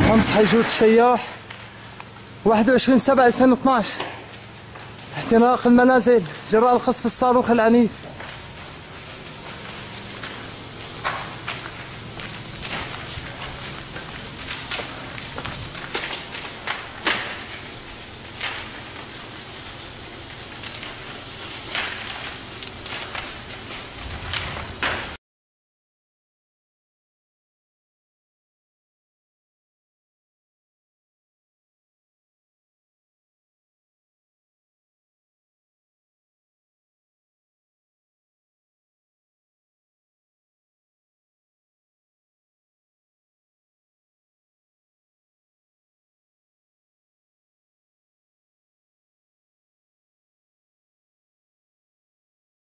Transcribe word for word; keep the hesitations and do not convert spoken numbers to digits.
حمص حيجوت الشياح واحد وعشرين سبعة ألفين واثناعش. احتراق المنازل جراء القصف الصاروخ العنيف.